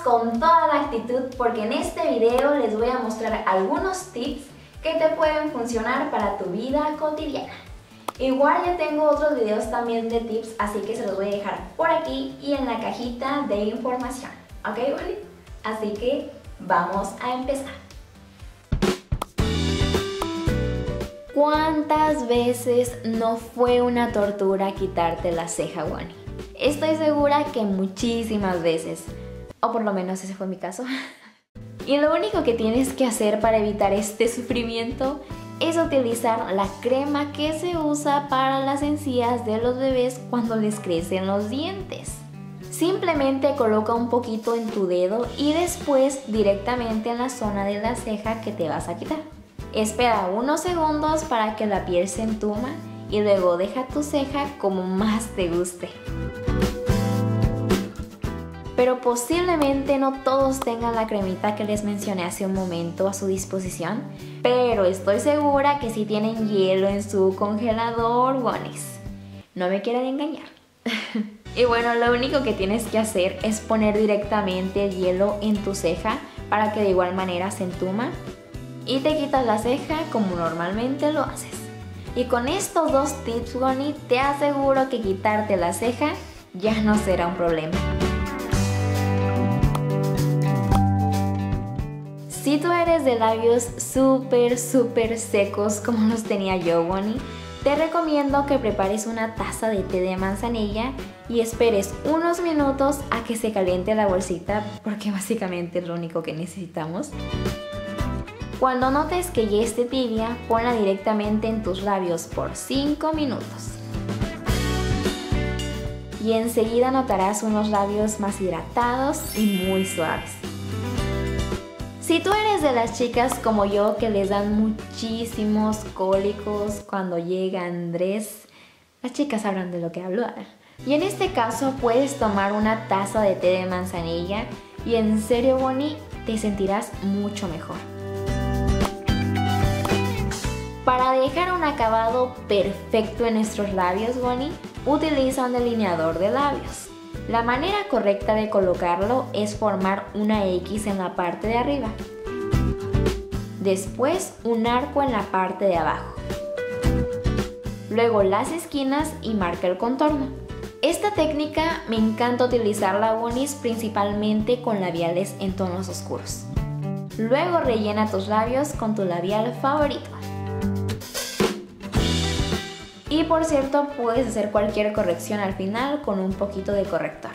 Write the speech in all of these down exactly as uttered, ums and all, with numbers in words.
con toda la actitud porque en este video les voy a mostrar algunos tips que te pueden funcionar para tu vida cotidiana. Igual ya tengo otros videos también de tips, así que se los voy a dejar por aquí y en la cajita de información. ¿Ok, Wally? Así que vamos a empezar. ¿Cuántas veces no fue una tortura quitarte la ceja, Wally? Estoy segura que muchísimas veces, o por lo menos ese fue mi caso. Y lo único que tienes que hacer para evitar este sufrimiento es utilizar la crema que se usa para las encías de los bebés cuando les crecen los dientes. Simplemente coloca un poquito en tu dedo y después directamente en la zona de la ceja que te vas a quitar. Espera unos segundos para que la piel se entuma y luego deja tu ceja como más te guste. Pero posiblemente no todos tengan la cremita que les mencioné hace un momento a su disposición, pero estoy segura que sí tienen hielo en su congelador, Wonis. No me quieran engañar. Y bueno, lo único que tienes que hacer es poner directamente el hielo en tu ceja para que de igual manera se entuma y te quitas la ceja como normalmente lo haces. Y con estos dos tips, Woni, te aseguro que quitarte la ceja ya no será un problema. Si tú eres de labios súper súper secos como los tenía yo, Woni, te recomiendo que prepares una taza de té de manzanilla y esperes unos minutos a que se caliente la bolsita, porque básicamente es lo único que necesitamos. Cuando notes que ya esté tibia, ponla directamente en tus labios por cinco minutos. Y enseguida notarás unos labios más hidratados y muy suaves. Si tú eres de las chicas como yo que les dan muchísimos cólicos cuando llega Andrés, las chicas sabrán de lo que hablo. Y en este caso puedes tomar una taza de té de manzanilla y en serio, Woni, te sentirás mucho mejor. Para dejar un acabado perfecto en nuestros labios, Woni, utiliza un delineador de labios. La manera correcta de colocarlo es formar una X en la parte de arriba. Después un arco en la parte de abajo. Luego las esquinas y marca el contorno. Esta técnica me encanta utilizarla, Wonis, principalmente con labiales en tonos oscuros. Luego rellena tus labios con tu labial favorito. Y por cierto, puedes hacer cualquier corrección al final con un poquito de corrector.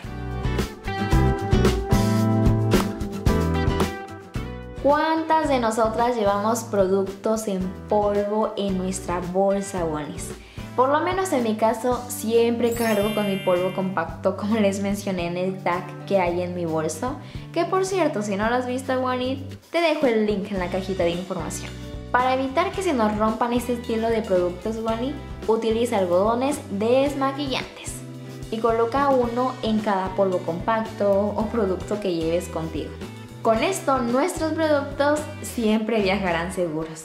¿Cuántas de nosotras llevamos productos en polvo en nuestra bolsa, Wonis? Por lo menos en mi caso, siempre cargo con mi polvo compacto, como les mencioné en el tag que hay en mi bolso. Que por cierto, si no lo has visto, Wonis, te dejo el link en la cajita de información. Para evitar que se nos rompan este estilo de productos, Wally, utiliza algodones desmaquillantes y coloca uno en cada polvo compacto o producto que lleves contigo. Con esto, nuestros productos siempre viajarán seguros.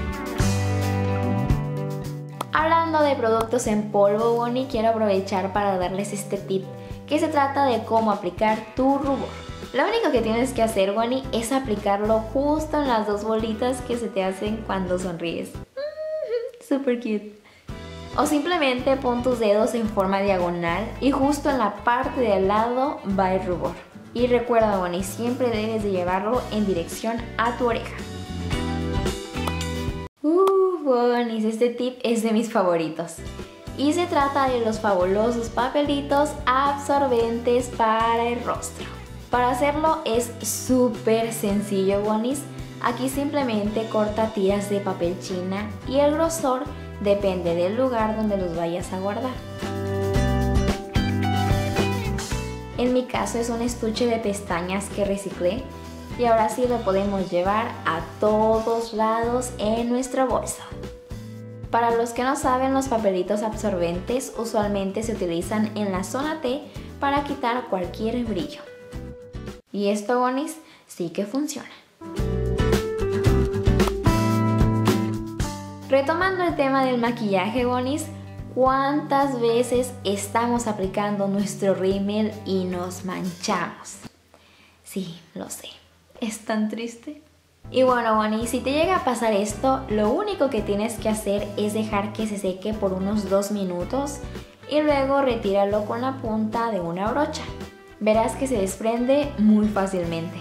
Hablando de productos en polvo, Wally, quiero aprovechar para darles este tip que se trata de cómo aplicar tu rubor. Lo único que tienes que hacer, Wally, es aplicarlo justo en las dos bolitas que se te hacen cuando sonríes. Super cute. O simplemente pon tus dedos en forma diagonal y justo en la parte de al lado va el rubor. Y recuerda, Wally, siempre debes de llevarlo en dirección a tu oreja. Uh, Wally, este tip es de mis favoritos. Y se trata de los fabulosos papelitos absorbentes para el rostro. Para hacerlo es súper sencillo, Wonis. Aquí simplemente corta tiras de papel china y el grosor depende del lugar donde los vayas a guardar. En mi caso es un estuche de pestañas que reciclé y ahora sí lo podemos llevar a todos lados en nuestra bolsa. Para los que no saben, los papelitos absorbentes usualmente se utilizan en la zona T para quitar cualquier brillo. Y esto, Wonis, sí que funciona. Retomando el tema del maquillaje, Wonis, ¿cuántas veces estamos aplicando nuestro rímel y nos manchamos? Sí, lo sé. Es tan triste. Y bueno, Bonnie, si te llega a pasar esto, lo único que tienes que hacer es dejar que se seque por unos dos minutos y luego retíralo con la punta de una brocha. Verás que se desprende muy fácilmente.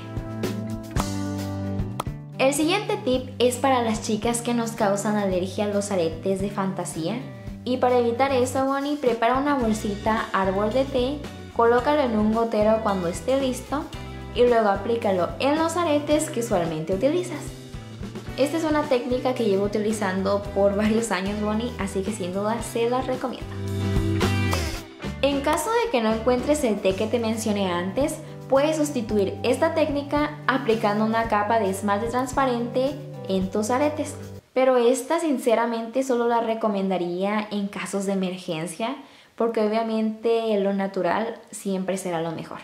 El siguiente tip es para las chicas que nos causan alergia a los aretes de fantasía. Y para evitar eso, Bonnie, prepara una bolsita árbol de té, colócalo en un gotero cuando esté listo y luego aplícalo en los aretes que usualmente utilizas. Esta es una técnica que llevo utilizando por varios años, Bonnie, así que sin duda se la recomiendo. En caso de que no encuentres el té que te mencioné antes, puedes sustituir esta técnica aplicando una capa de esmalte transparente en tus aretes. Pero esta sinceramente solo la recomendaría en casos de emergencia, porque obviamente lo natural siempre será lo mejor.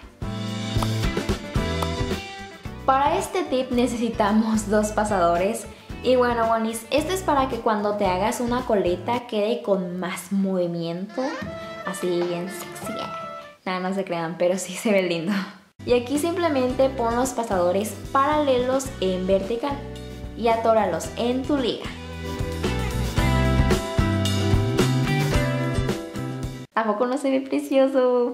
Para este tip necesitamos dos pasadores. Y bueno, Bonnies, esto es para que cuando te hagas una coleta quede con más movimiento. Así bien sexy. Nada, no se crean, pero sí se ve lindo. Y aquí simplemente pon los pasadores paralelos en vertical y atóralos en tu liga. ¿A poco no se ve precioso?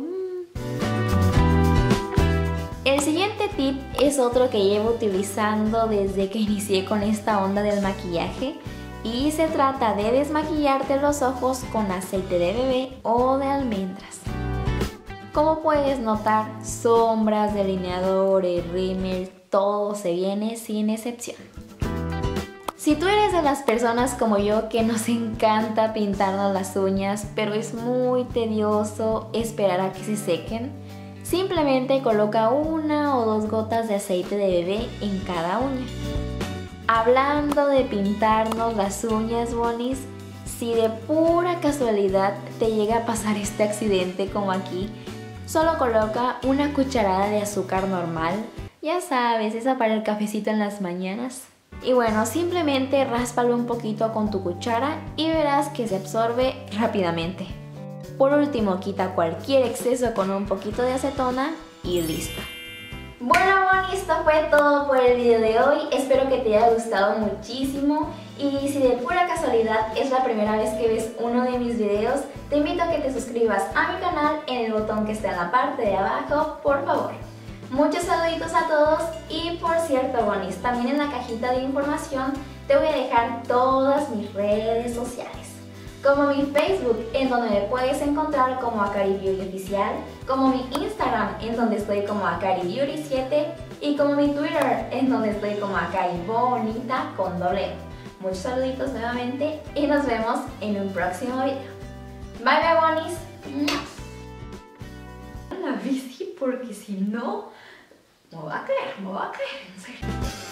El siguiente tip es otro que llevo utilizando desde que inicié con esta onda del maquillaje y se trata de desmaquillarte los ojos con aceite de bebé o de almendras. Como puedes notar, sombras, delineadores, rímel, todo se viene sin excepción. Si tú eres de las personas como yo que nos encanta pintarnos las uñas, pero es muy tedioso esperar a que se sequen, simplemente coloca una o dos gotas de aceite de bebé en cada uña. Hablando de pintarnos las uñas, Bonnies, si de pura casualidad te llega a pasar este accidente como aquí, solo coloca una cucharada de azúcar normal, ya sabes, esa para el cafecito en las mañanas. Y bueno, simplemente ráspalo un poquito con tu cuchara y verás que se absorbe rápidamente. Por último, quita cualquier exceso con un poquito de acetona y listo. Bueno, Bonnie, esto fue todo por el video de hoy. Espero que te haya gustado muchísimo. Y si de pura casualidad es la primera vez que ves uno de mis videos, te invito a que te suscribas a mi canal en el botón que está en la parte de abajo, por favor. Muchos saluditos a todos y por cierto, Bonnies, también en la cajita de información te voy a dejar todas mis redes sociales. Como mi Facebook, en donde me puedes encontrar como Akari Beauty Oficial, como mi Instagram, en donde estoy como Akari Beauty siete, y como mi Twitter, en donde estoy como Akari Bonita con doble E. Muchos saluditos nuevamente y nos vemos en un próximo video. Bye bye, Bonnies. La bici, porque si no, me va a caer, me va a caer, en serio.